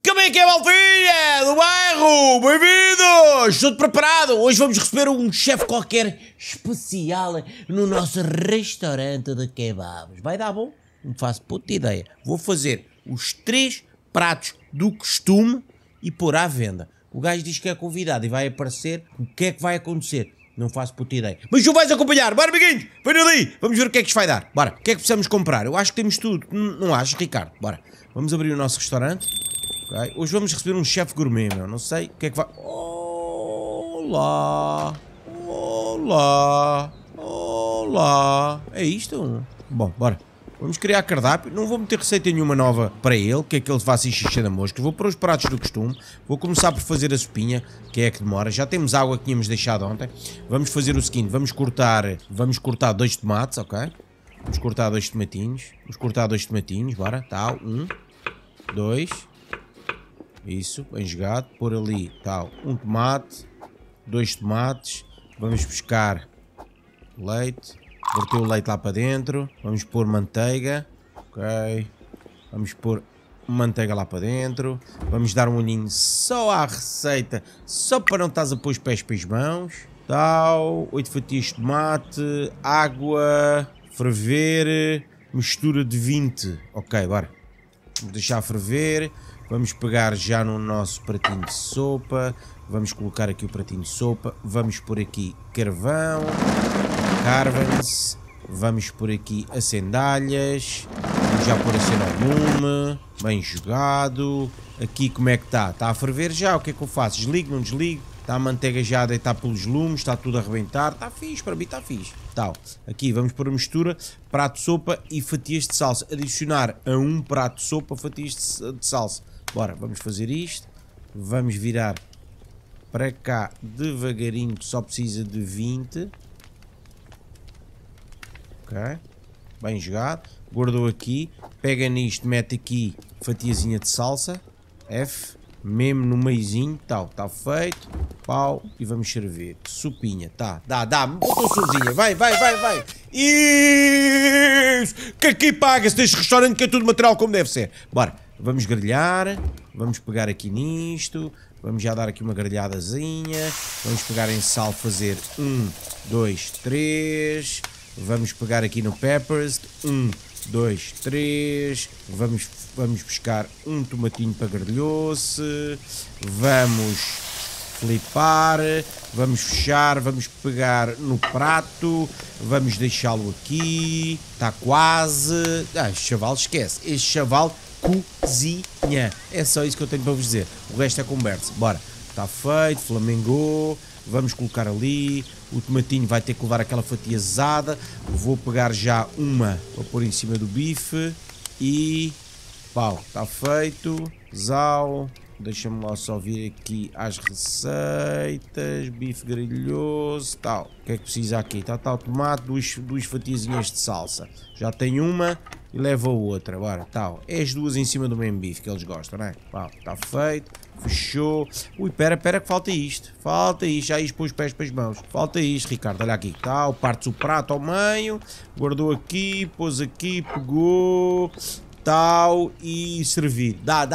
Como é que é, maltinha do bairro? Bem-vindos! Tudo preparado? Hoje vamos receber um chefe qualquer especial no nosso restaurante de kebabs. Vai dar bom? Não faço puta ideia. Vou fazer os 3 pratos do costume e pôr à venda. O gajo diz que é convidado e vai aparecer. O que é que vai acontecer? Não faço puta ideia. Mas tu vais acompanhar. Bora, amiguinhos. Venham ali. Vamos ver o que é que isto vai dar. Bora. O que é que precisamos comprar? Eu acho que temos tudo. Não achas, Ricardo? Bora. Vamos abrir o nosso restaurante. Okay. Hoje vamos receber um chefe gourmet, meu. Não sei o que é que vai... Olá. Olá. Olá. É isto? Bom, bora. Vamos criar cardápio. Não vou meter receita nenhuma nova para ele, que é que ele faça xixi da mosca. Vou pôr os pratos do costume. Vou começar por fazer a sopinha, que é a que demora. Já temos água que tínhamos deixado ontem. Vamos fazer o seguinte. Vamos cortar 2 tomates, ok? Vamos cortar 2 tomatinhos. Vamos cortar 2 tomatinhos, bora. Tal. 1, 2. Isso, bem jogado. Pôr ali, tal. 1 tomate. 2 tomates. Vamos buscar leite. Verter o leite lá para dentro. Vamos pôr manteiga. Ok. Vamos pôr manteiga lá para dentro. Vamos dar um olhinho só à receita. Só para não estás a pôr os pés para as mãos. Tal. 8 fatias de tomate. Água. Ferver. Mistura de 20. Ok, bora. Vamos deixar ferver. Vamos pegar já no nosso pratinho de sopa. Vamos colocar aqui o pratinho de sopa. Vamos pôr aqui carvão. Carvens. Vamos pôr aqui as sandálias. Vamos já pôr a cena ao lume. Bem jogado. Aqui como é que está? Está a ferver já? O que é que eu faço? Desligo, não desligo? Está a manteiga já a deitar pelos lumes. Está tudo a arrebentar. Está fixe, para mim está fixe. Tal. Aqui vamos pôr a mistura. Prato de sopa e fatias de salsa. Adicionar a um prato de sopa fatias de salsa. Bora, vamos fazer isto. Vamos virar para cá devagarinho, que só precisa de 20. Ok. Bem jogado. Guardou aqui. Pega nisto, mete aqui fatiazinha de salsa. F. Mesmo no meiozinho. Tal. Está feito. Pau. E vamos servir. Sopinha. Tá. Dá. Botou sozinha. Vai. Isso. Que aqui paga-se deste restaurante que é tudo material como deve ser. Bora. Vamos grelhar. Vamos pegar aqui nisto. Vamos já dar aqui uma grelhadazinha. Vamos pegar em sal, fazer 1, 2, 3. Vamos pegar aqui no peppers. 1, 2, 3. Vamos buscar um tomatinho para grelhou-se. Vamos flipar. Vamos fechar. Vamos pegar no prato. Vamos deixá-lo aqui. Está quase. Este chaval esquece. Este chaval cozinha. É só isso que eu tenho para vos dizer. O resto é conversa. Bora. Está feito. Flamengou. Vamos colocar ali. O tomatinho vai ter que levar aquela fatia zada. Vou pegar já uma para pôr em cima do bife. E... pau. Está feito. Zau. Deixa-me lá só vir aqui às receitas. Bife grelhoso. Tal. O que é que precisa aqui? Está tal tomate. Duas fatiazinhas de salsa. Já tem uma. E leva a outra, bora, tal. É as duas em cima do mesmo bife que eles gostam, não é? Pá, está feito, fechou. Ui, pera que falta isto. Já isto pôs os pés para as mãos. Falta isto, Ricardo, olha aqui. Tal, partes o prato ao meio, guardou aqui, pôs aqui, pegou, tal, e servir. Dá.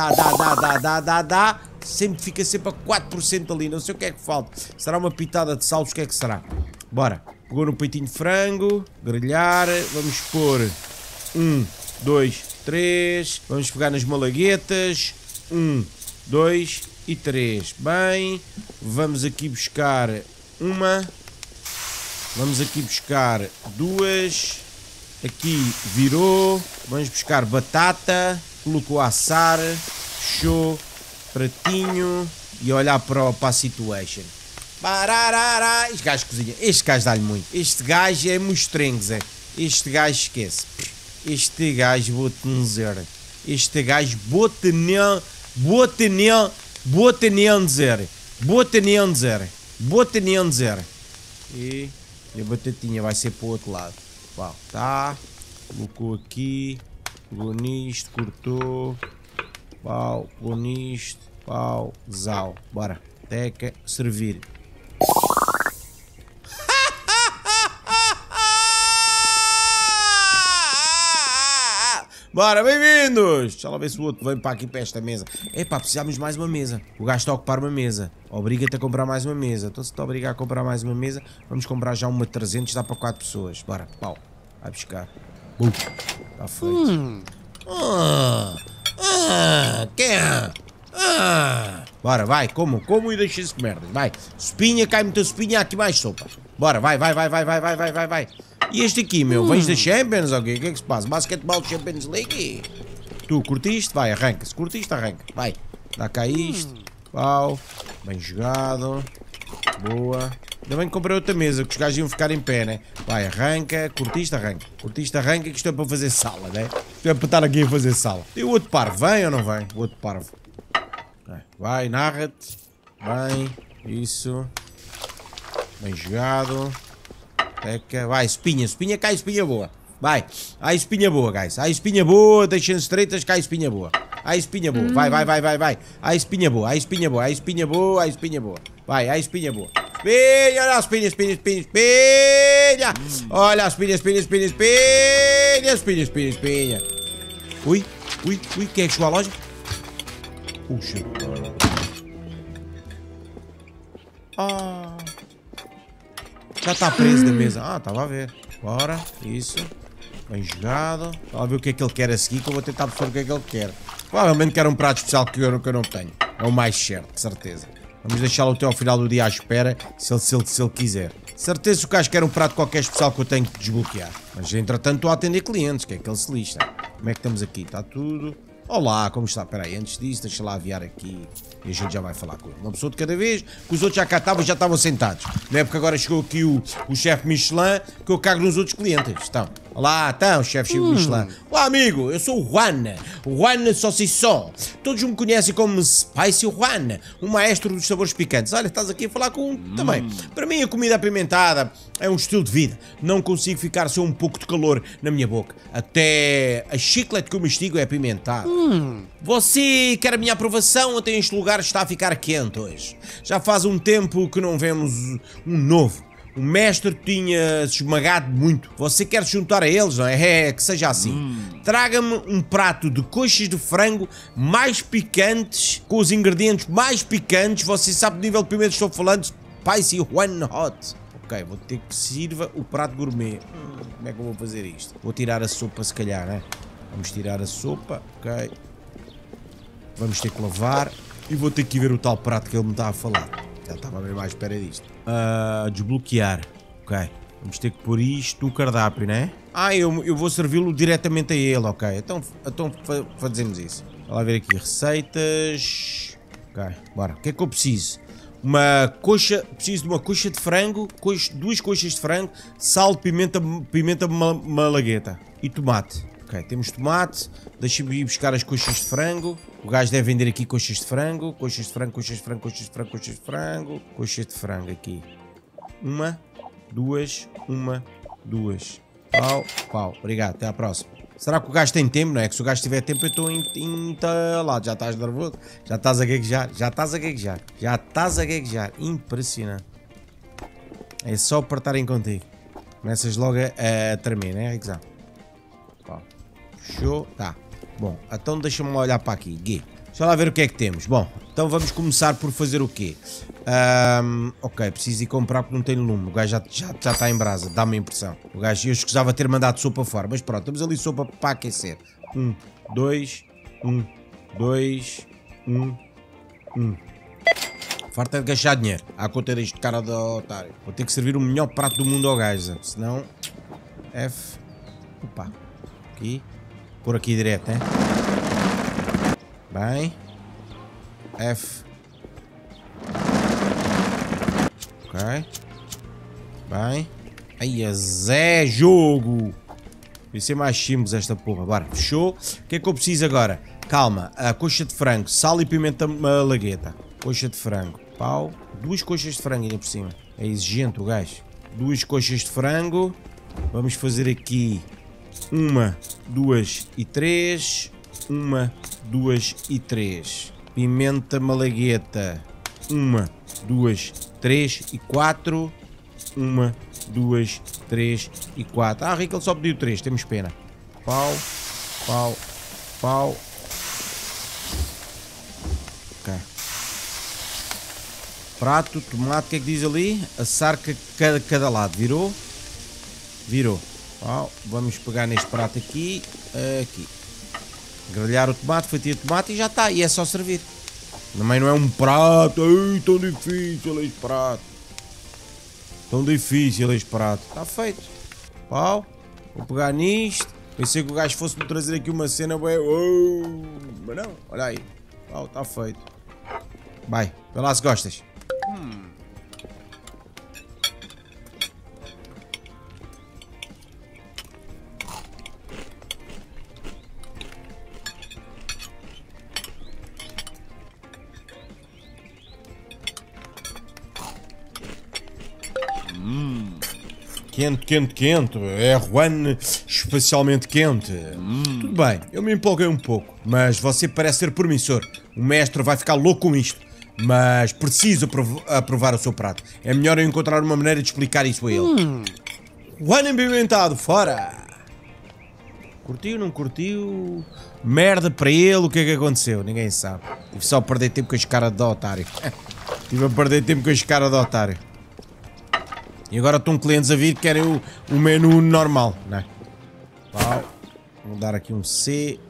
Sempre fica sempre a 4% ali, não sei o que é que falta. Será uma pitada de salvos, o que é que será? Bora, pegou no peitinho de frango, grelhar, vamos pôr... 1, 2, 3. Vamos pegar nas malaguetas. 1, 2 e 3. Bem, vamos aqui buscar uma. Vamos aqui buscar 2. Aqui virou. Vamos buscar batata. Colocou a assar. Fechou. Pratinho. E olhar para a situation. Bararara. Este gajo cozinha. Este gajo dá-lhe muito. Este gajo é mostrengo, Zé. Este gajo esquece. Este gajo vou-te dizer. Este gajo vou-te dizer. E a batatinha vai ser para o outro lado. Uau, tá. Colocou aqui. Pegou nisto, cortou. Pau, pegou nisto. Pau, zau. Bora. Teca, servir. Bora, bem-vindos! Deixa lá ver se o outro vem para aqui para esta mesa. Epá, precisamos de mais uma mesa. O gajo está a ocupar uma mesa. Obriga-te a comprar mais uma mesa. Então se te obrigar a comprar mais uma mesa, vamos comprar já uma 300, dá para 4 pessoas. Bora, pau. Vai buscar. Está feito. Quem é? Bora, vai, como e deixa-se de merda. Vai, sopinha, cai muita sopinha, há aqui mais sopa. Bora, vai. E este aqui, meu, vens da Champions ou quê? O que é que se passa? Basketball Champions League? Tu curtiste? Vai, arranca. Se curtiste, arranca. Vai, dá cá isto. Pau, bem jogado. Boa. Ainda bem que comprei outra mesa, que os gajos iam ficar em pé, né? Vai, arranca. Curtiste, arranca. Curtiste, arranca, que isto é para fazer sala, né? Isto é para estar aqui a fazer sala. E o outro parvo, vem ou não vem? O outro parvo. Vai, narra-te. Bem, isso. Bem jogado. Teca. Vai, espinha, cai espinha boa. Vai, há espinha boa, guys. Há espinha boa, deixem-se estreitas, cai espinha boa. Há espinha boa, vai. Há espinha boa. Vai, há espinha boa. Espinha, olha a espinha. Olha a espinha. Ui, quem é que chegou à loja? Puxa. Já está preso da mesa. Estava a ver. Bora, isso. Bem jogado. Estava a ver o que é que ele quer a seguir, que eu vou tentar perceber o que é que ele quer. Provavelmente quer um prato especial que eu não tenho. É o mais certo, de certeza. Vamos deixá-lo até ao final do dia à espera, se ele quiser. Certeza que o gajo quer um prato qualquer especial que eu tenho que desbloquear. Mas entretanto estou a atender clientes, que é que ele se lixa. Como é que estamos aqui? Está tudo... Olá, como está? Espera aí, antes disso, deixa lá aviar aqui e a gente já vai falar com ele. Uma pessoa de cada vez, que os outros já cá estavam, já estavam sentados. Não é porque agora chegou aqui o chefe Michelin que eu cago nos outros clientes. Estão. Olá, então, chefe Michelin. Olá, amigo, eu sou o Juan Saucisson. Todos me conhecem como Spicy Juan, o maestro dos sabores picantes. Olha, estás aqui a falar com um também. Para mim, a comida apimentada é um estilo de vida. Não consigo ficar sem um pouco de calor na minha boca. Até a chiclete que eu mastigo é apimentada. Você quer a minha aprovação? Até este lugar está a ficar quente hoje. Já faz um tempo que não vemos um novo. O mestre tinha se esmagado muito. Você quer se juntar a eles, não é? É, que seja assim. Traga-me um prato de coxas de frango mais picantes, com os ingredientes mais picantes. Você sabe do nível de pimenta que estou falando? Spicy One Hot. Ok, vou ter que sirva o prato gourmet. Como é que eu vou fazer isto? Vou tirar a sopa se calhar, né? Vamos tirar a sopa, ok. Vamos ter que lavar. E vou ter que ver o tal prato que ele me está a falar. Já estava bem mais à espera disto. Desbloquear. Ok. Vamos ter que pôr isto no cardápio, né? Eu vou servi-lo diretamente a ele, ok. Então fazemos isso. Vamos lá ver aqui. Receitas. Ok, bora. O que é que eu preciso? Uma coxa. Preciso de uma coxa de frango. Duas coxas de frango. Sal, pimenta malagueta. E tomate. Ok, temos tomate. Deixa-me ir buscar as coxas de frango. O gajo deve vender aqui coxas de frango. Coxas de frango aqui. Uma, duas. Pau. Obrigado, até à próxima. Será que o gajo tem tempo? Não é que se o gajo tiver tempo eu estou entalado. Já estás nervoso? Já estás a gaguejar. Impressionante. É só para estarem contigo. Começas logo a tremer, né, Riquezão? Show, tá. Bom, então deixa-me olhar para aqui. Gui. Deixa lá ver o que é que temos. Bom, então vamos começar por fazer o quê? Ok, preciso ir comprar porque não tenho lume. O gajo já está em brasa, dá-me a impressão. O gajo, eu escusava ter mandado sopa fora. Mas pronto, temos ali sopa para aquecer. 1, 2, 1, 2, 1, 1. Farta de gastar dinheiro. À conta deste cara de otário. Vou ter que servir o melhor prato do mundo ao gajo. Senão... F... Opa. Aqui. Por aqui direto, né? Bem. F. Ok. Bem. Aí é Zé jogo. Vai ser mais simples esta porra. Bora, fechou. O que é que eu preciso agora? Calma. A coxa de frango. Sal e pimenta malagueta. Coxa de frango. Pau. 2 coxas de frango ainda por cima. É exigente o gajo. 2 coxas de frango. Vamos fazer aqui... 1, 2 e 3. 1, 2 e 3. Pimenta malagueta. 1, 2, 3 e 4. 1, 2, 3 e 4. Rico, ele só pediu 3. Temos pena. Pau, pau, Pau. Ok. Prato, tomate, o que é que diz ali? Assar cada lado. Virou? Virou. Pau. Vamos pegar neste prato aqui. Aqui. Grelhar o tomate, fatia de tomate e já está. E é só servir. Também não é um prato. Ai, tão difícil este prato. Tão difícil este prato. Está feito. Pau. Vou pegar nisto. Pensei que o gajo fosse-me trazer aqui uma cena bem... Oh, mas não, olha aí. Pau, está feito. Vai, vê lá se gostas. Quente, quente, quente. É Juan especialmente quente. Tudo bem, eu me empolguei um pouco, mas você parece ser promissor. O mestre vai ficar louco com isto. Mas preciso aprovar o seu prato. É melhor eu encontrar uma maneira de explicar isso a ele. Juan empimentado, fora! Curtiu, não curtiu? Merda para ele, o que é que aconteceu? Ninguém sabe. Tive só a perder tempo com a cara de otário. Tive a perder tempo com a cara de otário. E agora estão clientes a vir que querem o menu normal, né? Pau. Vou dar aqui um C.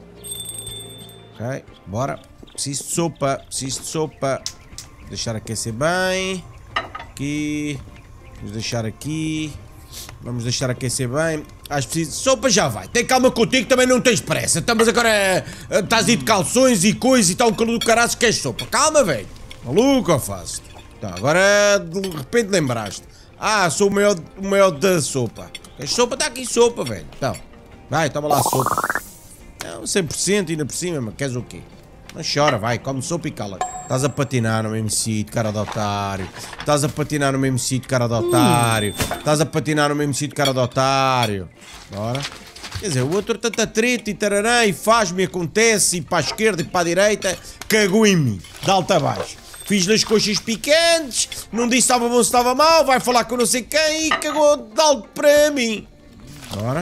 Ok, bora. Preciso de sopa, preciso de sopa. Deixar aquecer bem. Aqui. Vamos deixar aqui. Vamos deixar aquecer bem. Acho que preciso de sopa, já vai. Tem calma contigo, também não tens pressa. Estamos agora. Estás aí de calções e coisa e tal, um calor do caralho, queres sopa. Calma, velho. Maluco, eu faço. Tá, agora de repente lembraste. Ah, sou o maior da sopa. Queres sopa? Está aqui sopa, velho. Então, vai, toma lá a sopa. Não, 100% ainda por cima, mas queres o quê? Não chora, vai, come sopa e cala. Estás a patinar no mesmo sítio, cara de otário. Estás a patinar no mesmo sítio, cara de otário. Estás a patinar no mesmo sítio, cara de otário. Bora. Quer dizer, o outro tanta treta e tararã e faz-me, acontece, e para a esquerda e para a direita, cagou em mim, de alto a baixo. Fiz-lhe as coxas picantes, não disse se estava bom se estava mal, vai falar com não sei quem e cagou de alto para mim. Bora.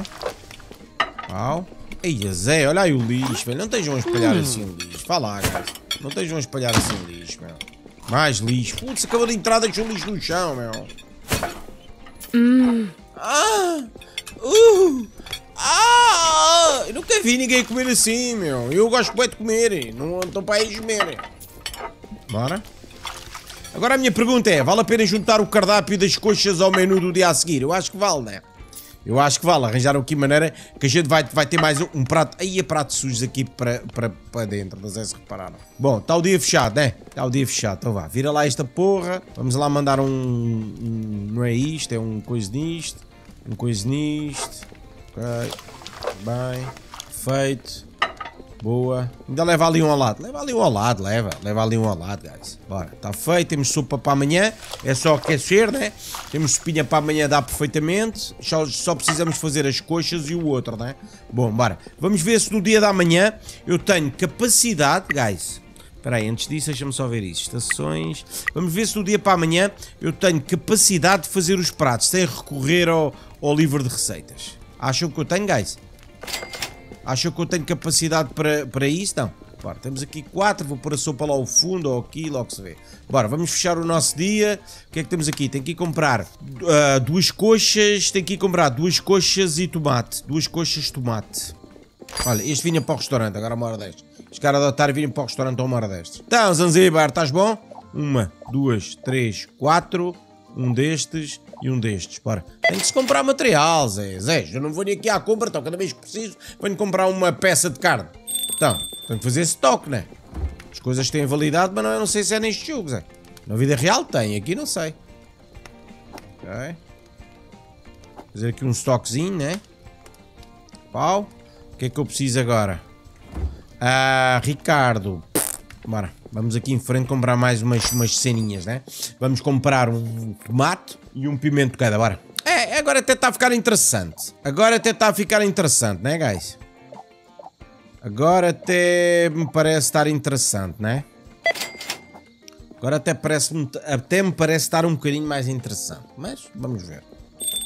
Pau. Ei, Zé, olha aí o lixo, velho. Não estejam a espalhar assim o lixo. Vá lá, gajo. Não estejam a espalhar assim o lixo, meu. Mais lixo. Putz, acabou de entrar, deixou o lixo no chão, meu. Eu nunca vi ninguém comer assim, meu. Eu gosto bem de comer. Não estou para aí comer. Bora. Agora a minha pergunta é, vale a pena juntar o cardápio das coxas ao menu do dia a seguir? Eu acho que vale, né? Eu acho que vale. Arranjaram aqui maneira que a gente vai ter mais um prato. Aí, pratos sujos aqui para dentro. Não sei se repararam. Bom, está o dia fechado, né? Está o dia fechado. Então vá, vira lá esta porra. Vamos lá mandar não é isto, é um coisa nisto. Um coisa nisto. Ok. Bem. Feito. Boa. Ainda leva ali um ao lado. Leva ali um ao lado, leva. Leva ali um ao lado, guys. Bora, está feito. Temos sopa para amanhã. É só aquecer, né? Temos sopinha para amanhã, dá perfeitamente. Só precisamos fazer as coxas e o outro, né? Bom, bora. Vamos ver se no dia da manhã eu tenho capacidade, guys. Espera aí, antes disso, deixa-me só ver isso. Estações. Vamos ver se no dia para amanhã eu tenho capacidade de fazer os pratos sem recorrer ao livro de receitas. Acham que eu tenho, guys? Acham que eu tenho capacidade para isso? Não. Bora, temos aqui 4. Vou pôr a sopa lá ao fundo ou aqui, logo se vê. Bora, vamos fechar o nosso dia. O que é que temos aqui? Tem que ir comprar 2 coxas. Tem que ir comprar 2 coxas e tomate. 2 coxas de tomate. Olha, este vinha para o restaurante, agora uma hora destes. Os caras de otário vinham para o restaurante a uma hora destes. Então, Zanzibar, estás bom? 1, 2, 3, 4. Um destes e um destes. Bora. Tem que se comprar material, Zé. Zé, eu não vou aqui à compra, então cada vez que preciso venho comprar uma peça de carne. Então, tenho que fazer estoque, né? As coisas têm validade, mas não sei se é neste jogo, Zé. Na vida real tem, aqui não sei. Ok. Fazer aqui um estoquezinho, né? Pau. O que é que eu preciso agora? Ricardo. Bora. Vamos aqui em frente comprar mais umas ceninhas, né? Vamos comprar um tomate e um pimento de cada, bora. Agora até está a ficar interessante. Agora até está a ficar interessante, né, guys? Agora até me parece estar interessante, né? Agora até me parece estar um bocadinho mais interessante. Mas vamos ver.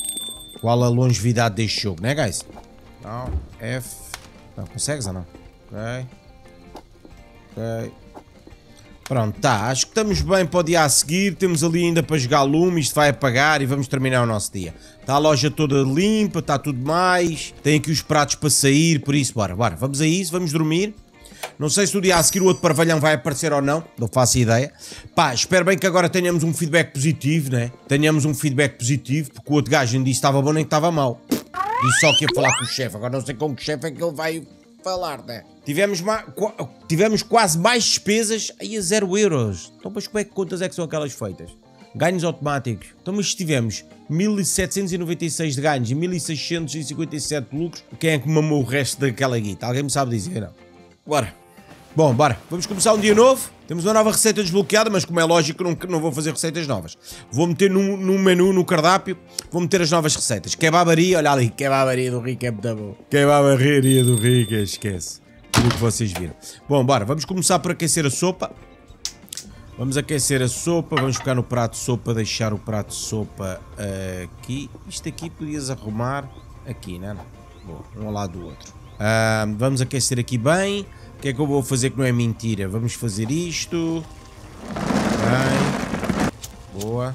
Qual a longevidade deste jogo, né, guys? Não, F. Não, consegues ou não? Ok. Ok. Pronto, tá. Acho que estamos bem para o dia a seguir. Temos ali ainda para jogar lume. Isto vai apagar e vamos terminar o nosso dia. Está a loja toda limpa, está tudo mais. Tem aqui os pratos para sair, por isso, bora, bora. Vamos a isso, vamos dormir. Não sei se o dia a seguir o outro parvalhão vai aparecer ou não. Não faço ideia. Pá, espero bem que agora tenhamos um feedback positivo, né? Tenhamos um feedback positivo, porque o outro gajo nem disse que estava bom nem que estava mau. Disse só que ia falar com o chefe. Agora não sei com que chefe é que ele vai falar, né? Tivemos quase mais despesas aí a 0 euros. Então, mas como é que contas é que são aquelas feitas? Ganhos automáticos. Então, mas tivemos 1796 de ganhos e 1657 de lucros. Quem é que mamou o resto daquela guita? Alguém me sabe dizer, não? Bora. Bom, bora. Vamos começar um dia novo. Temos uma nova receita desbloqueada, mas como é lógico, não vou fazer receitas novas. Vou meter no menu, no cardápio, vou meter as novas receitas. Kebabaria, olha ali, kebabaria do Rico é muito bom. Kebabaria do Rico, esquece. Tudo o que vocês viram. Bom, bora. Vamos começar por aquecer a sopa. Vamos aquecer a sopa. Vamos pegar no prato de sopa, deixar o prato de sopa aqui. Isto aqui podias arrumar aqui, não é? Bom, um ao lado do outro. Vamos aquecer aqui bem. O que é que eu vou fazer que não é mentira? Vamos fazer isto. Bem. Boa.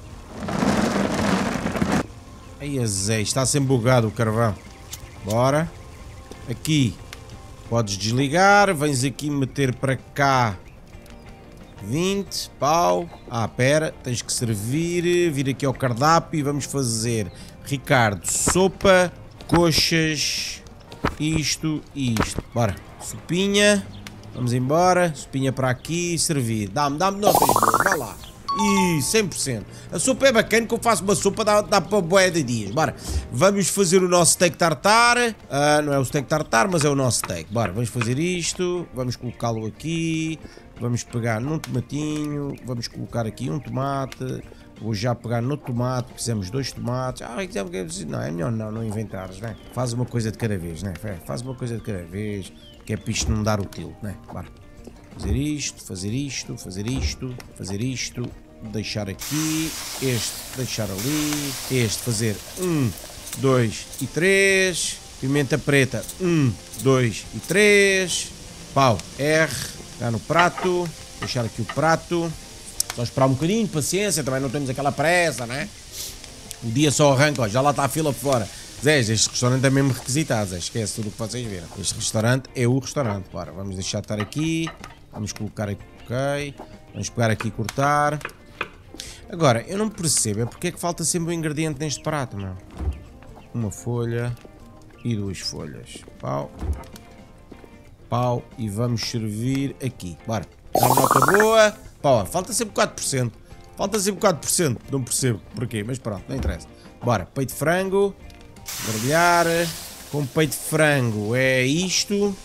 Ai, azei, está sempre bugado o carvão. Bora. Aqui. Podes desligar. Vens aqui meter para cá 20. Pau. Pera. Tens que servir. Vir aqui ao cardápio e vamos fazer, Ricardo, sopa, coxas, isto e isto. Bora. Sopinha, vamos embora, sopinha para aqui, servir. Dá-me notas boas, vá lá. E 100%. A sopa é bacana, que eu faço uma sopa, dá para bué de dias. Bora, vamos fazer o nosso steak tartar. Não é o steak tartar, mas é o nosso steak. Bora, vamos fazer isto, vamos colocá-lo aqui. Vamos pegar num tomatinho, vamos colocar aqui um tomate. Vou já pegar no tomate, precisamos 2 tomates. Não, é melhor não inventares, né? Faz uma coisa de cada vez, né? Faz uma coisa de cada vez. Que é para isto não dar o tilo, né? Bora. Fazer isto, fazer isto, fazer isto, fazer isto. Deixar aqui. Este, deixar ali. Este, fazer 1, 2 e 3. Pimenta preta, 1, 2 e 3. Pau, R. Pegar no prato. Deixar aqui o prato. Só esperar um bocadinho, paciência. Também não temos aquela pressa, né? O dia só arranca, ó. Já lá está a fila fora. Zé, este restaurante é mesmo requisitado, Zé. Esquece tudo o que vocês viram. Este restaurante é o restaurante. Bora, vamos deixar de estar aqui. Vamos colocar aqui, ok. Vamos pegar aqui e cortar. Agora, eu não percebo é porque é que falta sempre um ingrediente neste prato, não? Uma folha e 2 folhas. Pau. Pau. E vamos servir aqui. Bora. Dá uma nota boa. Pau, falta sempre 4%. Falta sempre 4%. Não percebo porquê, mas pronto, não interessa. Bora, peito de frango. Mergulhar com peito de frango é isto,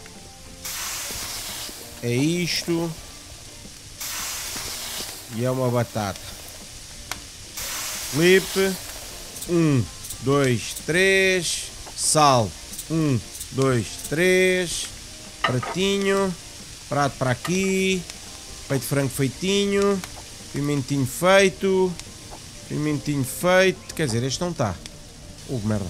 e é uma batata. Flip, 1, 2, 3, sal, 1, 2, 3, pratinho, prato para aqui, peito de frango feitinho, pimentinho feito, quer dizer, este não está. Merda.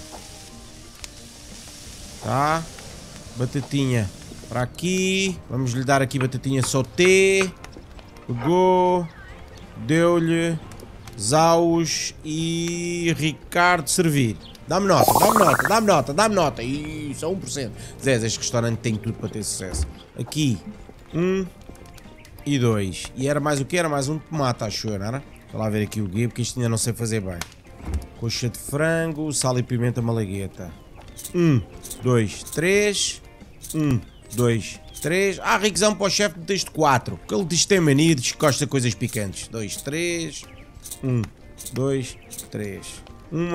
Tá. Batatinha para aqui. Vamos lhe dar aqui batatinha sauté. Pegou. Deu-lhe. Zaus e Ricardo servir. Dá-me nota, dá-me nota, dá-me nota, dá-me nota. Isso, a 1%. Zé, este restaurante tem tudo para ter sucesso. Aqui. 1 e 2. E era mais o que? Era mais um tomate, acho eu, não era? Deixa lá ver aqui o guia, porque isto ainda não sei fazer bem. Coxa de frango, sal e pimenta malagueta. 1, 2, 3. 1, 2, 3. Riquezão para o chefe, meteste 4. Porque ele diz que tem mania, diz que gosta de coisas picantes. 2, 3. 1, 2, 3. 1,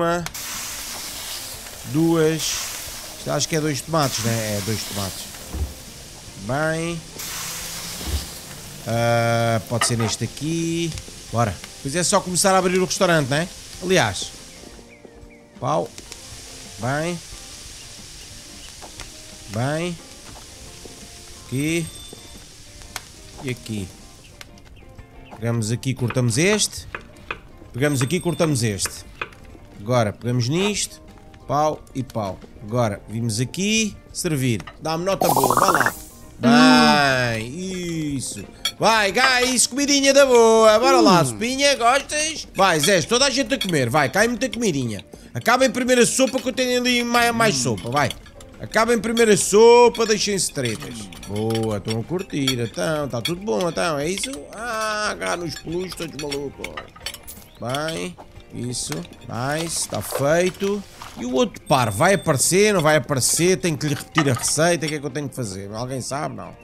2. Acho que é 2 tomates, né? É 2 tomates. Bem. Pode ser neste aqui. Bora. Pois é só começar a abrir o restaurante, né? Aliás. Pau. Bem. Bem. Aqui. E aqui. Pegamos aqui, cortamos este. Pegamos aqui, cortamos este. Agora, pegamos nisto. Pau e pau. Agora, vimos aqui. Servir. Dá-me nota boa. Vá lá. bem. Isso. Vai, guys, comidinha da boa. Bora lá, sopinha, gostas? Vai, Zé, toda a gente a comer. Vai, cai muita comidinha. Acabem primeiro a sopa que eu tenho ali mais sopa, vai. Acabem primeiro a sopa, deixem-se tretas. Boa, estão a curtir, então, está tudo bom, então, é isso? Ah, cá nos peluches, todos malucos. Bem, isso, nice, está feito. E o outro par, vai aparecer, não vai aparecer? Tenho que lhe repetir a receita, o que é que eu tenho que fazer? Alguém sabe? Não.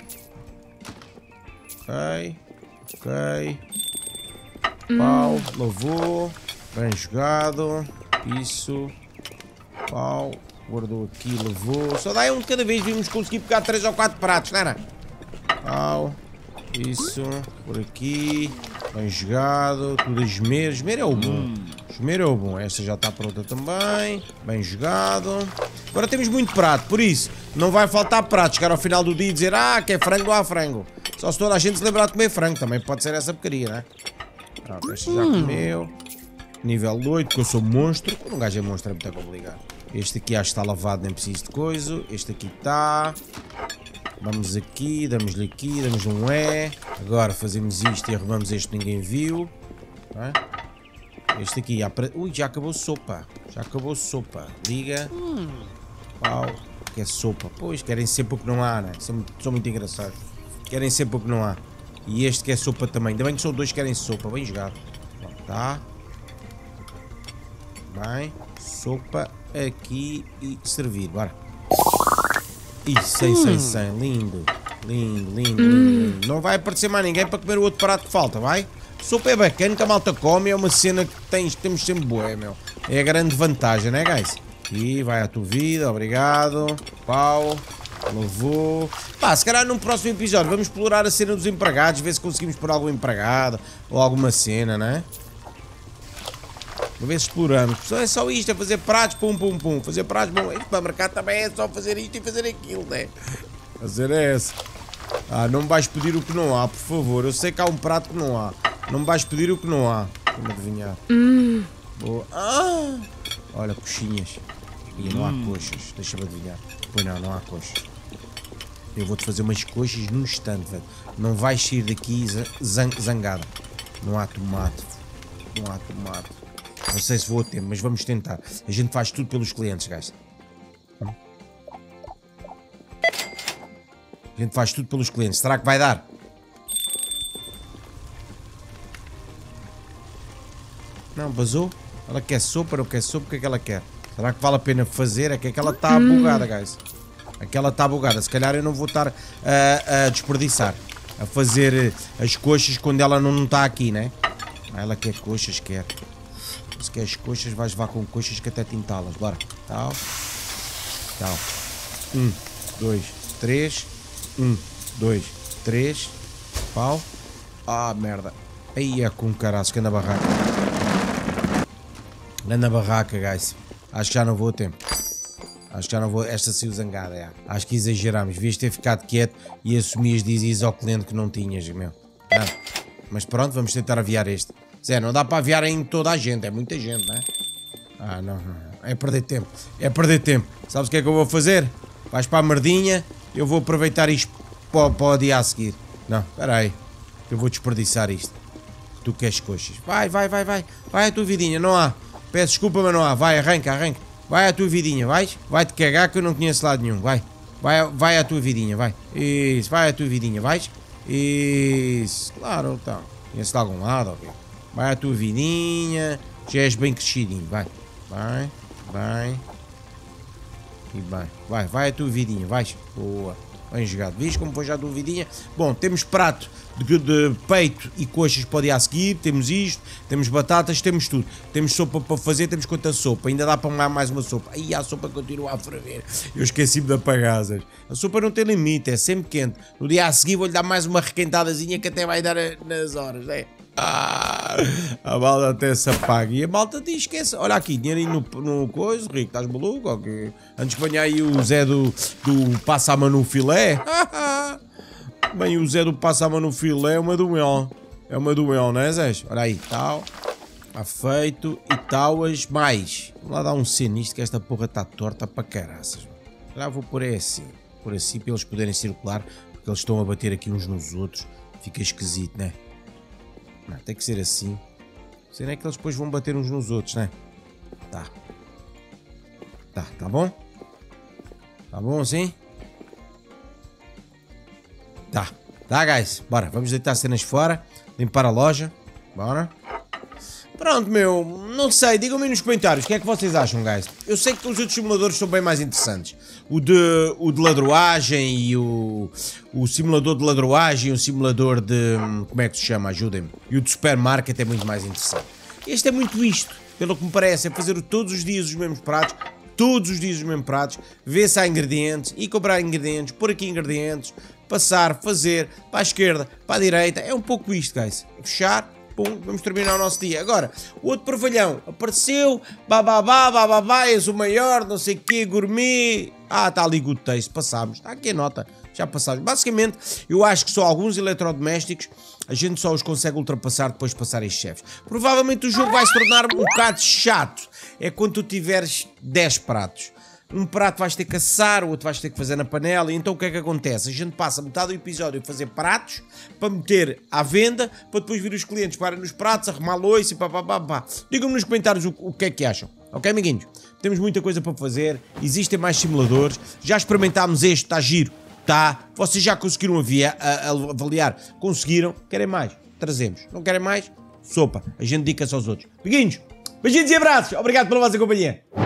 Ok, ok. Pau, lavou, bem jogado, isso, pau. Guardou aqui, levou. Só dá um de cada vez, vimos conseguir pegar 3 ou 4 pratos, não era? Pau. Isso. Por aqui. Bem jogado. Tudo a esmero. Esmero é o bom. Esmero é o bom. Esta já está pronta também. Bem jogado. Agora temos muito prato, por isso não vai faltar prato. Chegar ao final do dia e dizer, que é frango, não há frango. Só se toda a gente se lembrar de comer frango. Também pode ser essa porcaria, não é? Pronto, esta já comeu. Nível 8, que eu sou monstro. Quando um gajo é monstro é muito complicado. Este aqui acho que está lavado, nem preciso de coisa. Este aqui está. Vamos aqui, damos-lhe aqui, damos um E. Agora fazemos isto e arrumamos este que ninguém viu. Este aqui, ui, já acabou sopa. Já acabou sopa. Liga. Pau. Que é sopa. Pois, querem sempre o que não há, né? São muito engraçados. Querem sempre o que não há. E este que é sopa também. Ainda bem que são dois que querem sopa. Bem jogado. Tá. Bem. Sopa aqui e servir. Bora. Isso, 100. Lindo. Lindo. Não vai aparecer mais ninguém para comer o outro prato que falta, vai? Sopa é bacana, que a malta come. É uma cena que temos sempre boa, meu. É a grande vantagem, né, guys? E vai à tua vida, obrigado. Pau. Lavou. Pá, se calhar num próximo episódio vamos explorar a cena dos empregados, ver se conseguimos pôr algum empregado ou alguma cena, né? Vamos ver se exploramos. É só isto, é fazer pratos, pum. Fazer pratos, bom. Isto para mercado também é só fazer isto e fazer aquilo, né? Fazer essa. Não me vais pedir o que não há, por favor. Eu sei que há um prato que não há. Não me vais pedir o que não há. Vamos adivinhar. Boa. Olha, coxinhas. E não há coxas. Deixa-me adivinhar. Pois não há coxas. Eu vou-te fazer umas coxas num instante, velho. Não vais sair daqui zangada. Não há tomate. Não sei se vou a tempo, mas vamos tentar. A gente faz tudo pelos clientes, guys. A gente faz tudo pelos clientes. Será que vai dar? Não, vazou. Ela quer sopa, não quer sopa, o que é que ela quer? Será que vale a pena fazer? É que aquela está bugada, guys. Aquela está bugada. Se calhar eu não vou estar a desperdiçar. A fazer as coxas quando ela não está aqui, né? Ela quer coxas, quer. Se queres coxas, vais levar com coxas que até tintá-las. Bora. Tal. 1, 2, 3. 1, 2, 3. Pau. Merda. Aí é com caraças que anda a barraca. Anda a barraca, guys. Acho que já não vou a tempo. Acho que já não vou. Esta saiu zangada, é. Acho que exageramos. Devias ter ficado quieto e assumias dizias ao cliente que não tinhas, meu. Não. Mas pronto, vamos tentar aviar este. Zé, não dá para aviar em toda a gente. É muita gente, não é? Não. É perder tempo. Sabes o que é que eu vou fazer? Vais para a merdinha. Eu vou aproveitar isto para o dia a seguir. Não, espera aí. Eu vou desperdiçar isto. Tu queres coxas. Vai. Vai a tua vidinha, não há. Peço desculpa, mas não há. Vai, arranca. Vai à tua vidinha, vais? Vai-te cagar que eu não conheço lado nenhum. Vai à tua vidinha, vai. Isso, vai à tua vidinha, vais? Isso, claro, então. Conhece de algum lado, ok? Vai à tua vidinha. Já és bem crescidinho, vai. E vai à tua vidinha, vais. Boa. Bem jogado. Vês como foi já a tua vidinha? Bom, temos prato de peito e coxas para o dia a seguir. Temos isto, temos batatas, temos tudo. Temos sopa para fazer, temos quanta sopa. Ainda dá para mais uma sopa. Aí a sopa continua a ferver. Eu esqueci-me de apagar. A sopa não tem limite, é sempre quente. No dia a seguir vou-lhe dar mais uma requentadazinha que até vai dar nas horas, é? A malta até se apaga. E a malta diz: esquece. Olha aqui, dinheirinho no coisa, Rico, estás maluco? Okay. Antes de banhar aí o Zé do Passa-a-Mão filé. Bem, o Zé do Passa-a-Mão filé é uma do mel. É uma do mel, não é, Zé? Olha aí, tal. Está feito. E talas mais. Vamos lá dar um C nisto que esta porra está torta para caraças. Já vou pôr assim. Por assim, para eles poderem circular. porque eles estão a bater aqui uns nos outros. Fica esquisito, né? Não, tem que ser assim. Se não é que eles depois vão bater uns nos outros, né? Tá. Tá bom? Tá bom assim? Tá, guys. Bora, vamos deitar as cenas fora. Limpar a loja. Bora. Pronto, meu. Não sei, digam-me nos comentários o que é que vocês acham, guys. Eu sei que os outros simuladores são bem mais interessantes. O de ladroagem e o simulador de ladroagem e o simulador de... Como é que se chama? Ajudem-me. E o de supermarket é muito mais interessante. Este é muito isto, pelo que me parece. É fazer todos os dias os mesmos pratos. Todos os dias os mesmos pratos. Ver se há ingredientes. E comprar ingredientes. Pôr aqui ingredientes. Passar, fazer. Para a esquerda, para a direita. É um pouco isto, guys. Fechar. Pum, vamos terminar o nosso dia. Agora, o outro parvalhão apareceu, bababá, és o maior, não sei o quê, gourmet. Está ali good taste, passámos. Está aqui a nota, já passámos. Basicamente, eu acho que só alguns eletrodomésticos a gente só os consegue ultrapassar depois de passar estes chefes. Provavelmente o jogo vai se tornar um bocado chato. É quando tu tiveres 10 pratos. Um prato vais ter que assar, o outro vais ter que fazer na panela. E então o que é que acontece? A gente passa metade do episódio a fazer pratos para meter à venda, para depois vir os clientes pararem nos pratos, arrumar a louça e pá. Digam-me nos comentários o que é que acham. Ok, amiguinhos? Temos muita coisa para fazer, existem mais simuladores. Já experimentámos este, está giro, tá? Vocês já conseguiram avaliar? Conseguiram? Querem mais? Trazemos. Não querem mais? Sopa. A gente dedica-se aos outros. Amiguinhos, beijinhos e abraços. Obrigado pela vossa companhia.